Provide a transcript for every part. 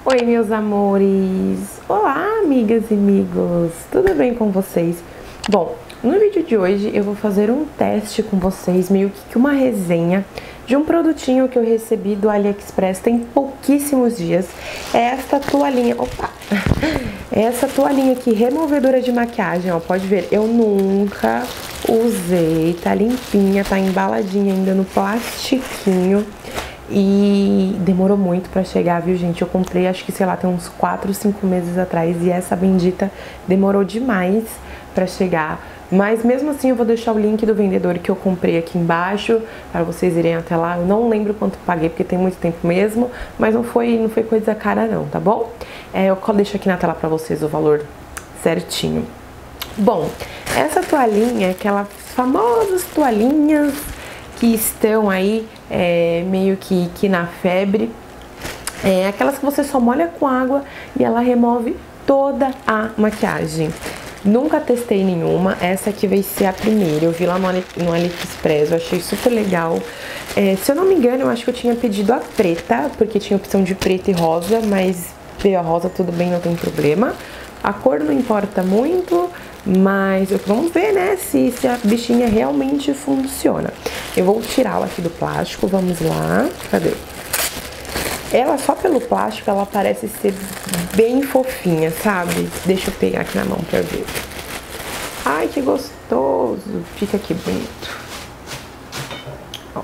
Oi, meus amores! Olá, amigas e amigos! Tudo bem com vocês? Bom, no vídeo de hoje eu vou fazer um teste com vocês, meio que uma resenha de um produtinho que eu recebi do AliExpress tem pouquíssimos dias. É esta toalhinha, opa! É essa toalhinha aqui, removedora de maquiagem, ó, pode ver, eu nunca usei, tá limpinha, tá embaladinha ainda no plastiquinho. E demorou muito pra chegar, viu, gente? Eu comprei, acho que, sei lá, tem uns 4, 5 meses atrás. E essa bendita demorou demais pra chegar. Mas mesmo assim eu vou deixar o link do vendedor que eu comprei aqui embaixo para vocês irem até lá. Eu não lembro quanto paguei, porque tem muito tempo mesmo. Mas não foi coisa cara não, tá bom? Eu deixo aqui na tela pra vocês o valor certinho. Bom, essa toalhinha é aquelas famosas toalhinhas que estão aí meio que na febre, aquelas que você só molha com água e ela remove toda a maquiagem. Nunca testei nenhuma, essa aqui vai ser a primeira. Eu vi lá no AliExpress, eu achei super legal. Se eu não me engano, eu acho que eu tinha pedido a preta, porque tinha opção de preta e rosa, mas veio a rosa, tudo bem, não tem problema. A cor não importa muito, mas vamos ver, né, se a bichinha realmente funciona. Eu vou tirá-la aqui do plástico, vamos lá, cadê? Ela, só pelo plástico, ela parece ser bem fofinha, sabe? Deixa eu pegar aqui na mão pra ver. Ai, que gostoso! Fica aqui bonito. Ó,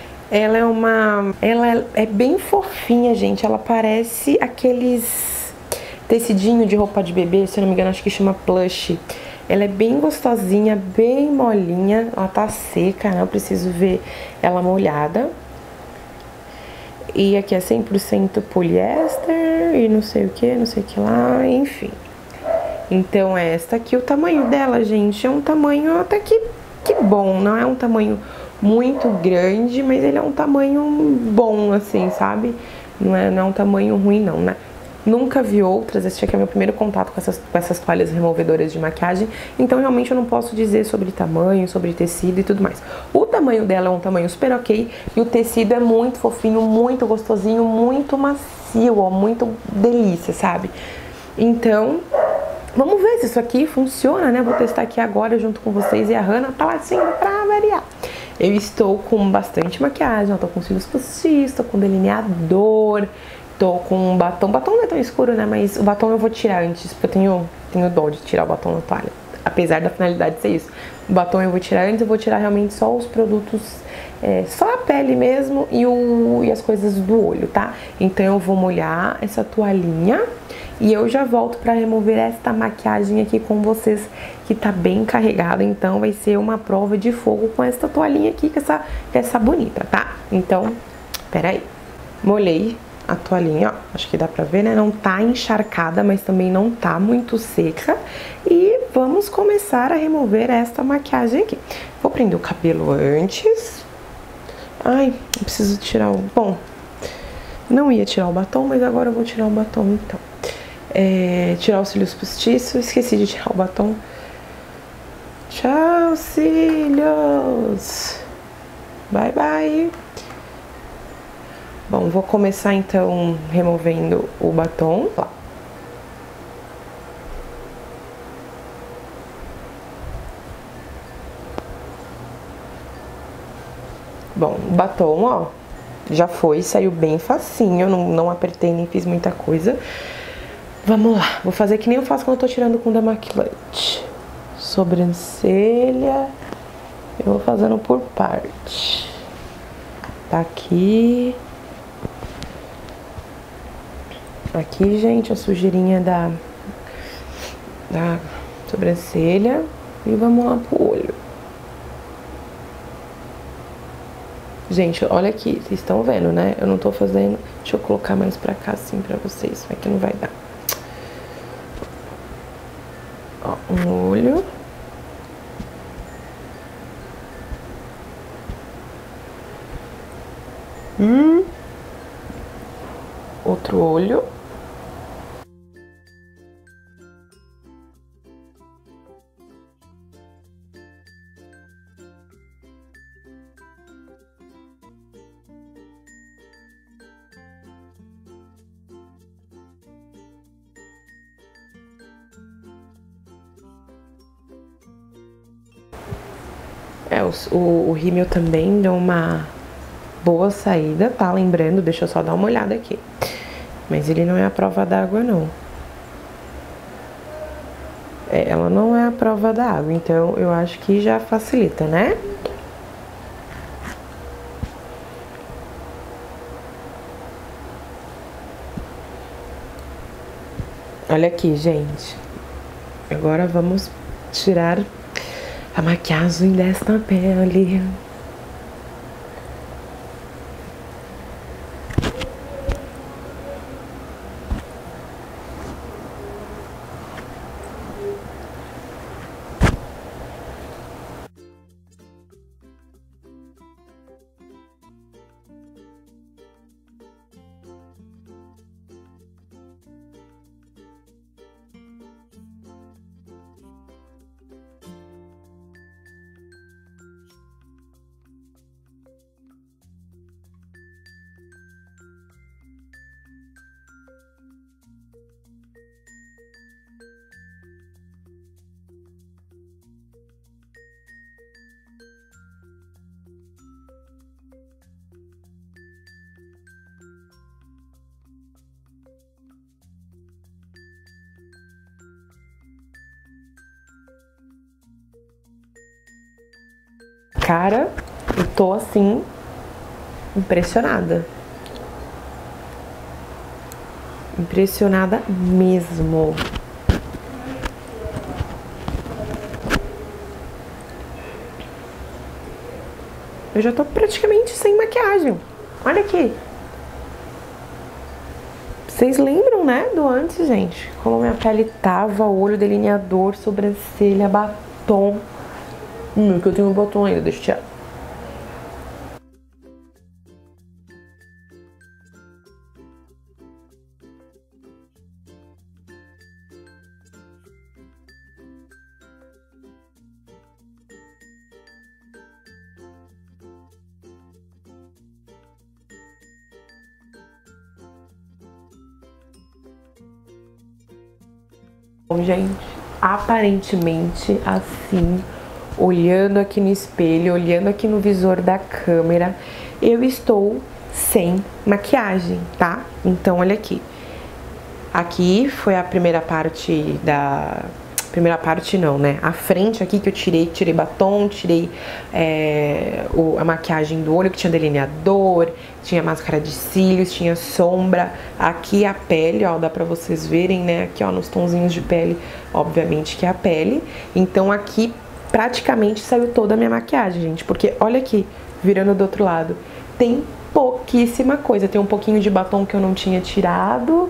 ela é bem fofinha, gente. Ela parece aqueles tecidinho de roupa de bebê, se eu não me engano, acho que chama plush. Ela é bem gostosinha, bem molinha. Ela tá seca, né? Eu preciso ver ela molhada. E aqui é 100% poliéster e não sei o que lá, enfim. Então esta aqui, o tamanho dela, gente, é um tamanho até que bom. Não é um tamanho muito grande, mas ele é um tamanho bom, assim, sabe? Não é um tamanho ruim, não, né? Nunca vi outras, esse aqui é meu primeiro contato com essas toalhas removedoras de maquiagem, então realmente eu não posso dizer sobre tamanho, sobre tecido e tudo mais. O tamanho dela é um tamanho super ok e o tecido é muito fofinho, muito gostosinho, muito macio, ó, muito delícia, sabe? Então, vamos ver se isso aqui funciona, né? Vou testar aqui agora junto com vocês e a Hannah tá latindo pra variar. Eu estou com bastante maquiagem, eu tô com cílios postiços, tô com delineador, tô com um batom. O batom não é tão escuro, né? Mas o batom eu vou tirar antes, porque eu tenho dó de tirar o batom na toalha. Apesar da finalidade ser isso. O batom eu vou tirar antes, eu vou tirar realmente só os produtos, só a pele mesmo e as coisas do olho, tá? Então eu vou molhar essa toalhinha e eu já volto pra remover esta maquiagem aqui com vocês, que tá bem carregada. Então vai ser uma prova de fogo com essa toalhinha aqui, com essa bonita, tá? Então, peraí. Molhei a toalhinha, ó, acho que dá pra ver, né? Não tá encharcada, mas também não tá muito seca. E vamos começar a remover esta maquiagem aqui. Vou prender o cabelo antes. Ai, eu preciso tirar o... Bom, não ia tirar o batom, mas agora eu vou tirar o batom, então. Tirar os cílios postiços, esqueci de tirar o batom. Tchau, cílios! Bye, bye! Bom, vou começar então removendo o batom. Lá. Bom, o batom, ó, já foi, saiu bem facinho, não apertei nem fiz muita coisa. Vamos lá, vou fazer que nem eu faço quando eu tô tirando com demaquilante. Sobrancelha, eu vou fazendo por parte. Tá aqui. Aqui, gente, a sujeirinha da sobrancelha. E vamos lá pro olho. Gente, olha aqui, vocês estão vendo, né? Eu não tô fazendo... Deixa eu colocar mais pra cá, assim, pra vocês. Vai que não vai dar. Ó, um olho. Outro olho. o rímel também deu uma boa saída, tá? Lembrando, deixa eu só dar uma olhada aqui. Mas ele não é a prova d'água, não. Ela não é a prova d'água, então eu acho que já facilita, né? Olha aqui, gente. Agora vamos tirar a maquiagem desta pele. Cara, eu tô assim, impressionada. Impressionada mesmo. Eu já tô praticamente sem maquiagem. Olha aqui. Vocês lembram, né, do antes, gente? Como minha pele tava, olho, delineador, sobrancelha, batom. Que eu tenho um batom ainda, deixa eu tirar. Bom, gente, aparentemente assim, olhando aqui no espelho, olhando aqui no visor da câmera, eu estou sem maquiagem, tá? Então, olha aqui. Aqui foi a primeira parte da... Primeira parte não, né? A frente aqui que eu tirei batom, tirei a maquiagem do olho, que tinha delineador, tinha máscara de cílios, tinha sombra. Aqui a pele, ó, dá pra vocês verem, né? Aqui, ó, nos tonzinhos de pele, obviamente que é a pele. Então aqui praticamente saiu toda a minha maquiagem, gente. Porque olha aqui, virando do outro lado, tem pouquíssima coisa. Tem um pouquinho de batom que eu não tinha tirado.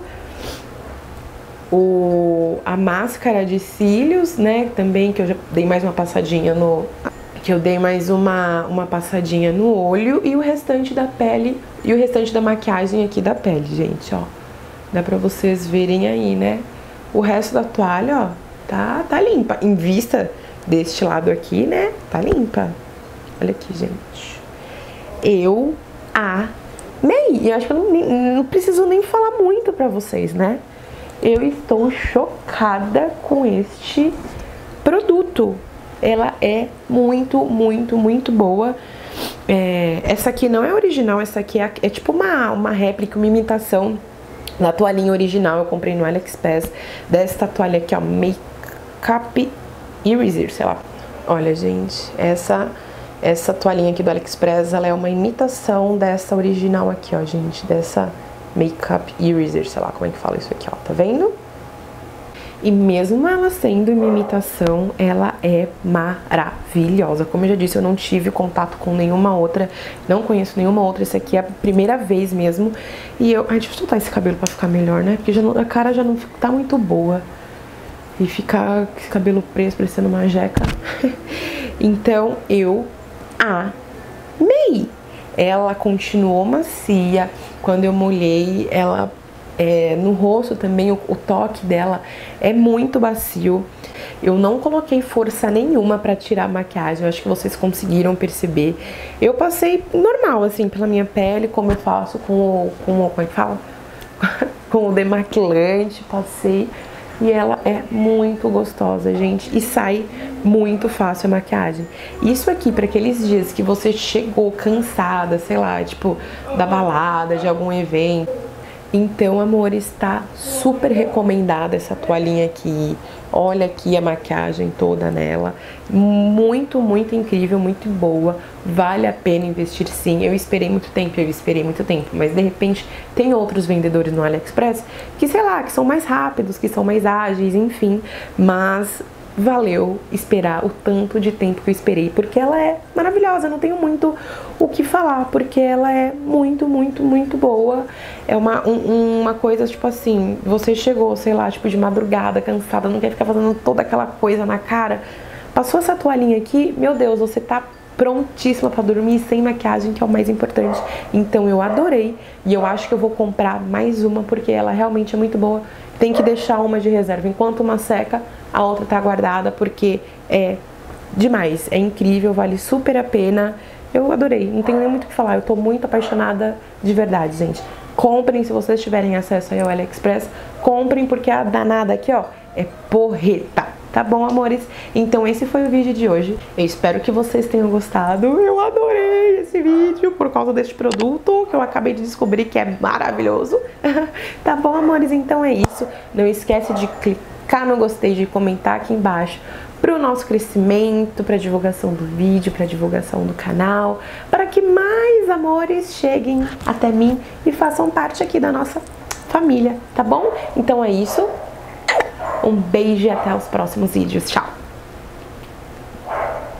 A máscara de cílios, né, também, que eu já dei mais uma passadinha no... Que eu dei mais uma passadinha no olho. E o restante da pele, e o restante da maquiagem aqui da pele, gente, ó. Dá pra vocês verem aí, né? O resto da toalha, ó, tá limpa. Em vista deste lado aqui, né, tá limpa. Olha aqui, gente. Eu amei. E eu acho que eu não preciso nem falar muito pra vocês, né? Eu estou chocada com este produto. Ela é muito, muito, muito boa. Essa aqui não é original, essa aqui é tipo uma réplica, uma imitação da toalhinha original. Eu comprei no AliExpress, desta toalha aqui, ó, Makeup Eraser, sei lá. Olha, gente, essa toalhinha aqui do AliExpress, ela é uma imitação dessa original aqui, ó, gente, dessa Makeup Eraser, sei lá como é que fala isso aqui, ó, tá vendo? E mesmo ela sendo uma imitação, ela é maravilhosa. Como eu já disse, eu não tive contato com nenhuma outra, não conheço nenhuma outra, essa aqui é a primeira vez mesmo. E ai, deixa eu soltar esse cabelo pra ficar melhor, né? Porque a cara já não tá muito boa. E ficar com esse cabelo preso, parecendo uma jeca. Então, eu amei! Ela continuou macia. Quando eu molhei, ela no rosto também, o toque dela é muito macio. Eu não coloquei força nenhuma pra tirar a maquiagem. Eu acho que vocês conseguiram perceber. Eu passei normal, assim, pela minha pele, como eu faço como é que fala? Com o demaquilante. Passei e ela é muito gostosa, gente, e sai muito fácil a maquiagem. Isso aqui para aqueles dias que você chegou cansada, sei lá, tipo da balada, de algum evento. Então, amor, está super recomendada essa toalhinha aqui. Olha aqui a maquiagem toda nela. Muito, muito incrível, muito boa. Vale a pena investir sim. Eu esperei muito tempo, mas de repente tem outros vendedores no AliExpress que, sei lá, que são mais rápidos, que são mais ágeis, enfim. Mas valeu esperar o tanto de tempo que eu esperei, porque ela é maravilhosa, não tenho muito o que falar, porque ela é muito, muito, muito boa. É uma coisa, tipo assim, você chegou, sei lá, tipo de madrugada, cansada, não quer ficar fazendo toda aquela coisa na cara, passou essa toalhinha aqui, meu Deus, você tá prontíssima pra dormir sem maquiagem, que é o mais importante. Então eu adorei e eu acho que eu vou comprar mais uma, porque ela realmente é muito boa. Tem que deixar uma de reserva, enquanto uma seca, a outra tá guardada, porque é demais, é incrível, vale super a pena. Eu adorei, não tenho nem muito o que falar, eu tô muito apaixonada de verdade, gente. Comprem, se vocês tiverem acesso aí ao AliExpress, comprem, porque a danada aqui, ó, é porreta. Tá bom, amores? Então esse foi o vídeo de hoje. Eu espero que vocês tenham gostado. Eu adorei esse vídeo por causa deste produto que eu acabei de descobrir que é maravilhoso. Tá bom, amores? Então é isso. Não esquece de clicar no gostei, de comentar aqui embaixo para o nosso crescimento, para a divulgação do vídeo, para a divulgação do canal, para que mais amores cheguem até mim e façam parte aqui da nossa família, tá bom? Então é isso. Um beijo e até os próximos vídeos. Tchau!